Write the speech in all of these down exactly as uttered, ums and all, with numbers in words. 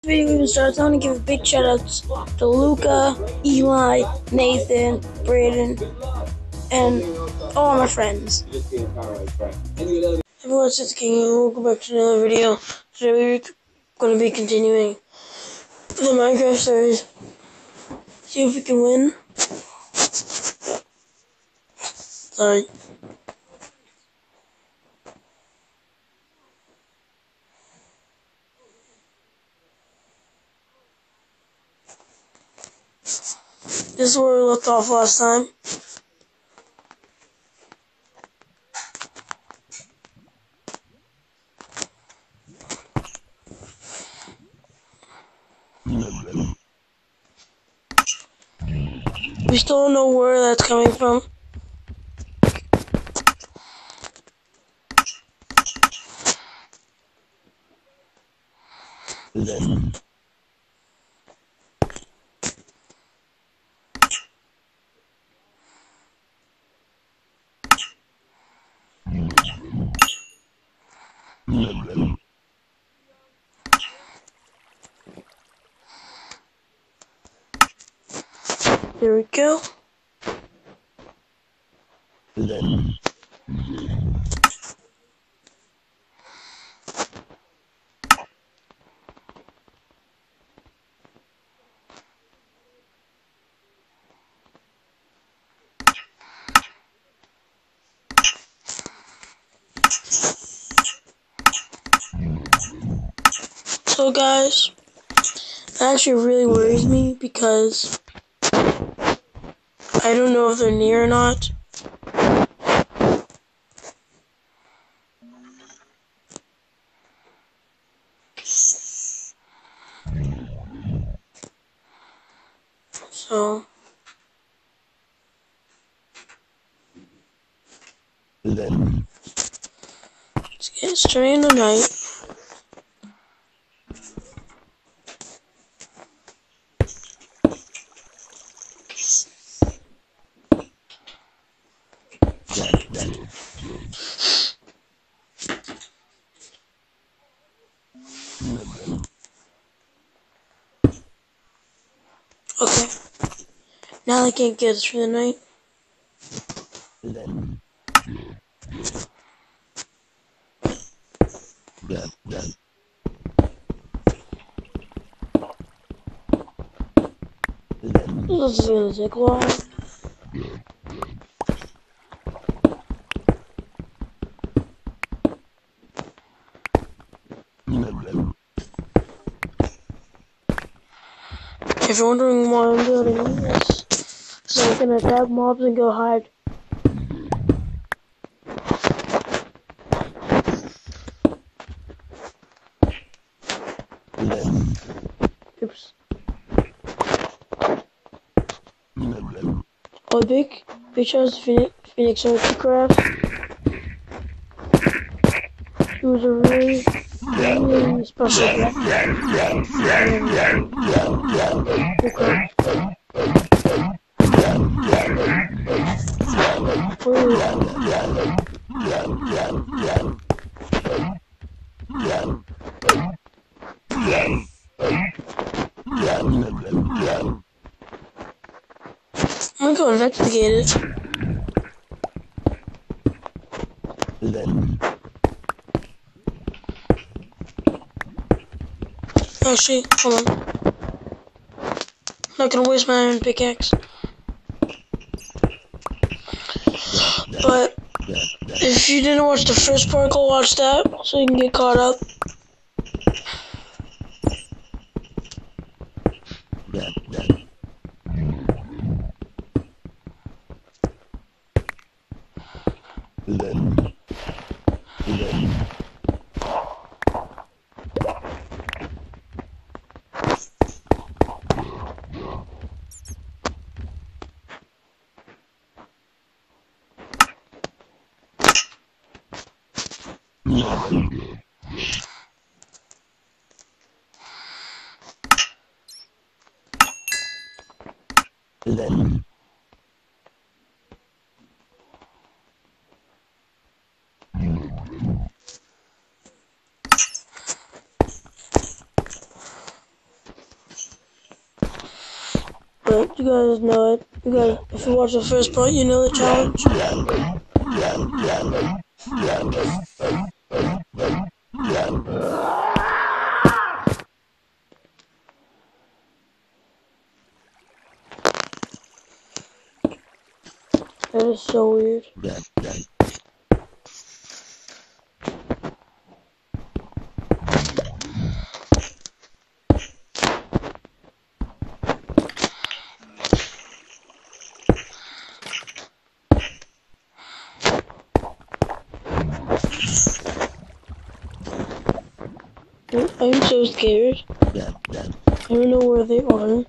Video even starts, I want to give a big shout out to Luca, Eli, Nathan, Braden, and all my friends. Everyone, it's the King, and welcome back to another video. Today we're going to be continuing the Minecraft series. See if we can win. Sorry. This is where we left off last time. We still don't know where that's coming from. There we go. So guys, that actually really worries me because I don't know if they're near or not. So let's get straight into night. Okay. Now they can't get us for the night. This is gonna take a while. If you're wondering why I'm doing this, so I can attack mobs and go hide. Oops. Oh, big, big shout out to Phoenix, Phoenix Archicraft. He was a really, really special guy. Okay. I'm gonna go investigate it. Actually, hold on. I'm not gonna waste my iron pickaxe. But if you didn't watch the first part, go watch that so you can get caught up. but you guys know it. You guys, if you watch the first part, you know the challenge. That is so weird. I'm so scared. I don't know where they are.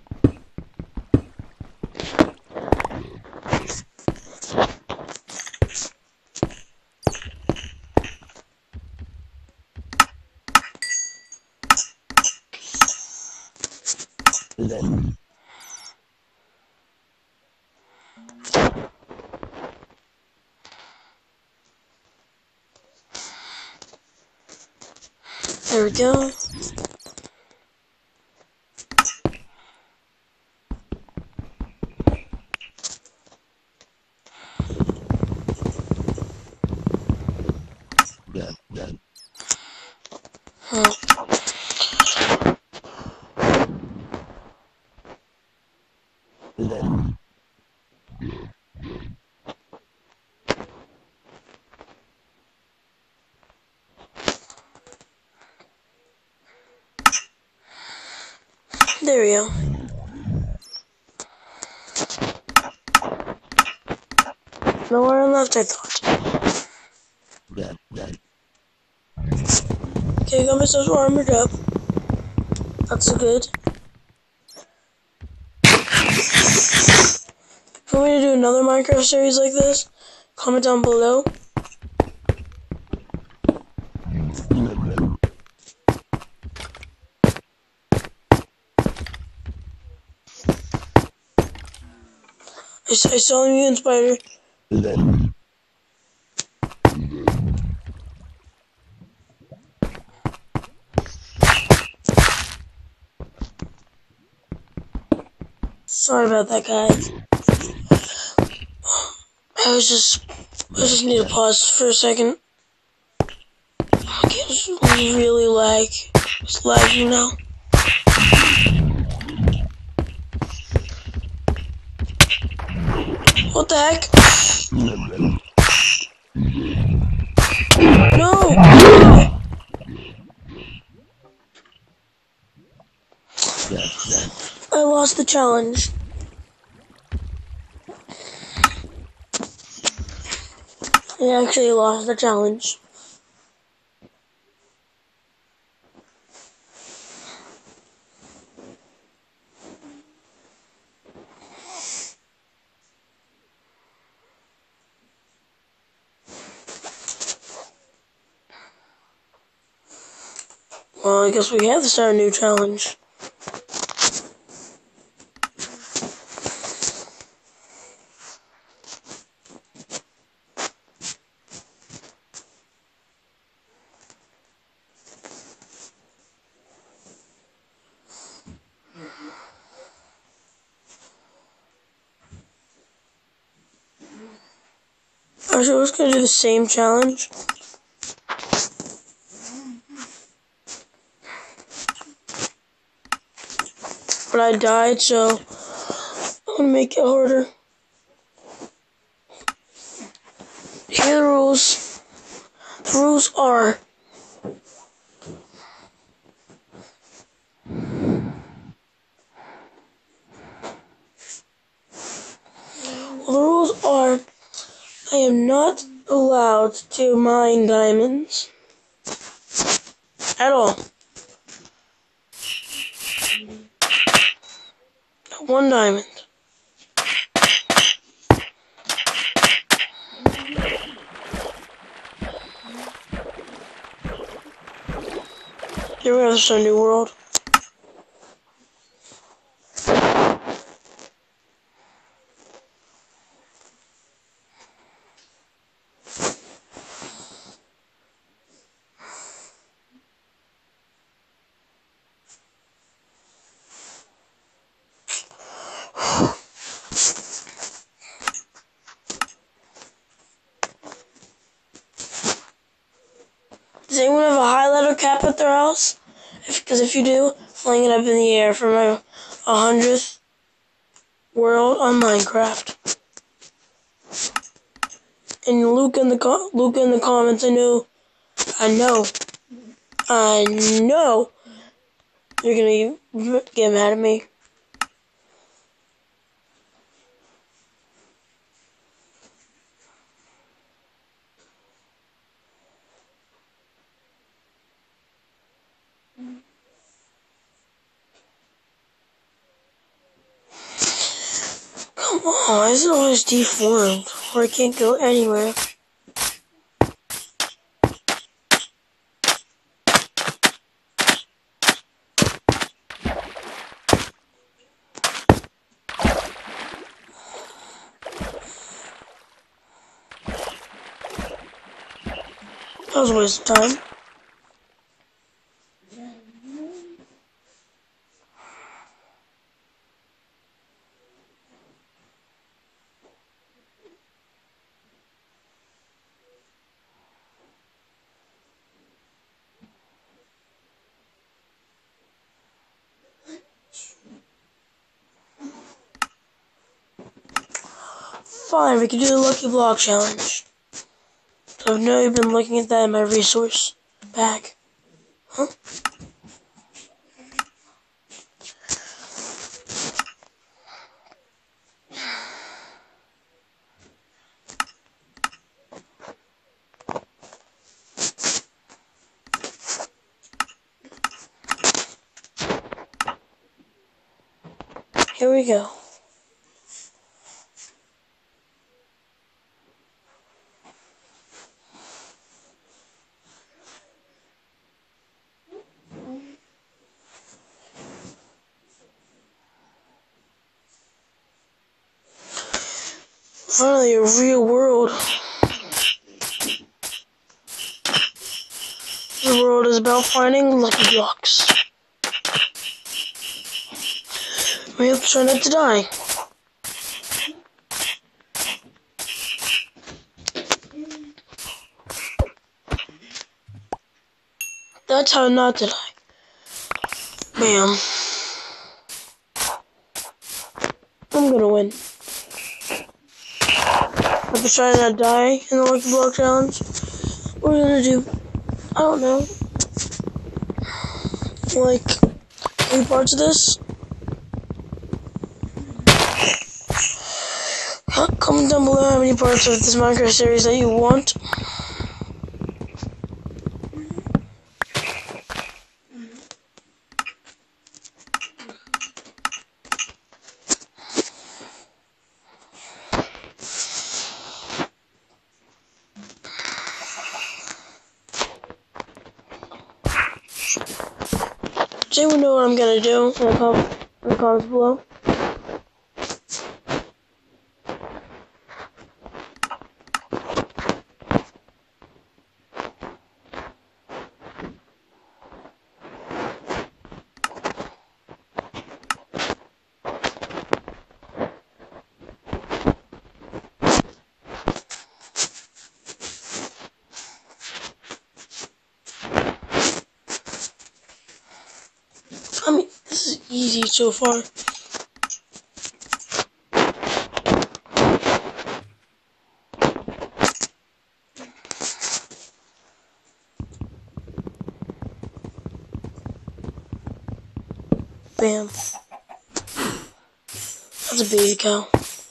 There we go. Huh. There we go. Nowhere on left, I thought. Okay, got myself armored up. That's good. If you want me to do another Minecraft series like this, comment down below. I, I saw a mutant spider. Sorry about that, guys. I was just, I just need to pause for a second. My game's really lag. It's lagging now. What the heck? No! I lost the challenge. I actually lost the challenge. Well, I guess we have to start a new challenge. Are we just gonna do the same challenge? But I died, so I'm gonna make it harder. Here are the rules. The rules are well, the rules are I am not allowed to mine diamonds at all. Not one diamond. Here we have some new world. their house? Because if, if you do, fling it up in the air for my a hundredth world on Minecraft. And Luke in the co Luke in the comments, I know, I know, I know, you're gonna get mad at me. Come on, why is it always deformed? Or I can't go anywhere. That was a waste of time. Fine, we can do the Lucky Block Challenge. So I've now been looking at that in my resource bag. Huh? Here we go. Finally, a real world. The world is about finding lucky blocks. We have to try not to die. That's how not to die. Bam. I'm gonna win. If we try not to die in the Lucky Block Challenge, what are we gonna do? I don't know. Like, three parts of this? Comment down below how many parts of this Minecraft series that you want. Does anyone know what I'm gonna do in the, com in the comments below? I mean, this is easy so far. Bam. That's a baby cow.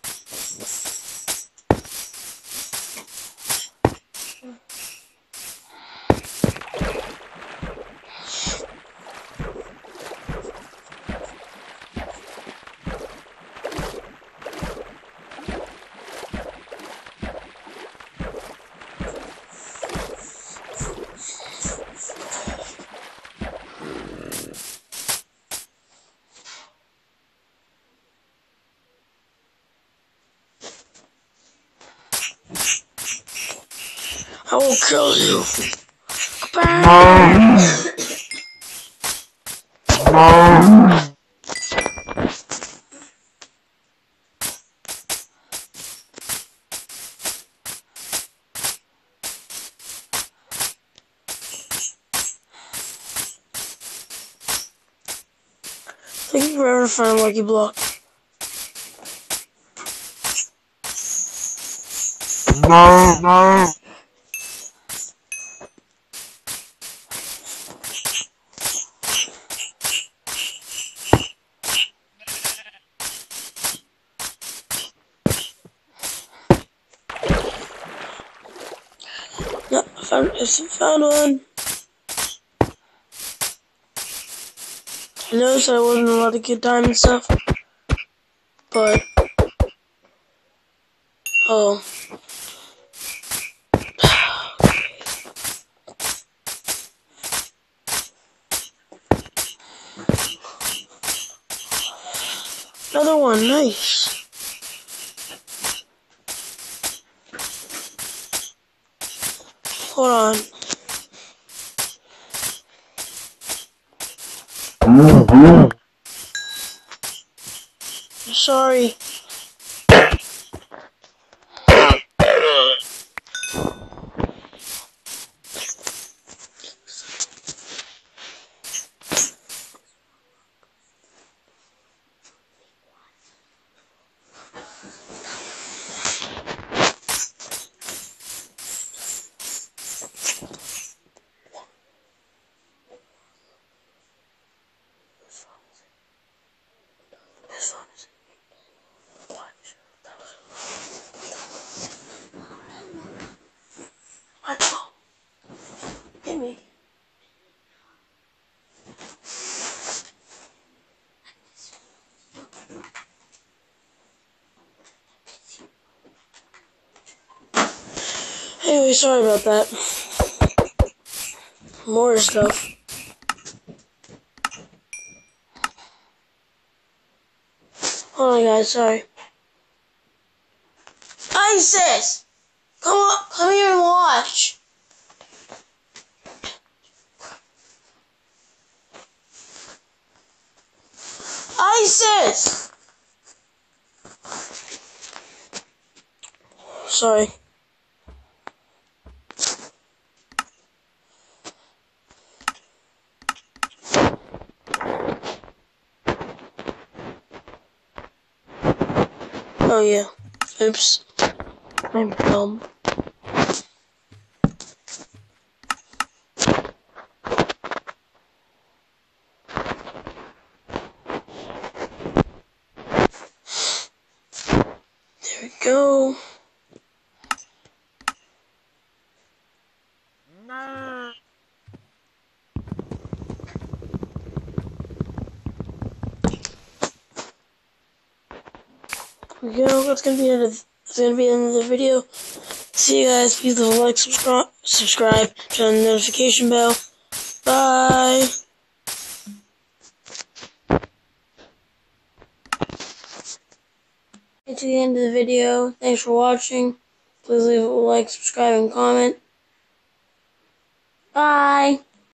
I will kill you. Taking forever to find a lucky block. No, no. Yeah, I found, I found one. I noticed I wasn't allowed to get diamond stuff, but oh, another one, nice. Hold on. Mm-hmm. Sorry. This one is what? What? Oh, hit me. Anyway, sorry about that. More stuff. Hold on, guys. Sorry. Isis! Come on, come here and watch. Isis! Sorry. Oh yeah. Oops. I'm dumb. There we go. No. There we go. That's gonna be the end of, that's gonna be the end of the video. See you guys. Please leave a like, subscribe, subscribe, turn on the notification bell. Bye. To the end of the video. Thanks for watching. Please leave a like, subscribe, and comment. Bye.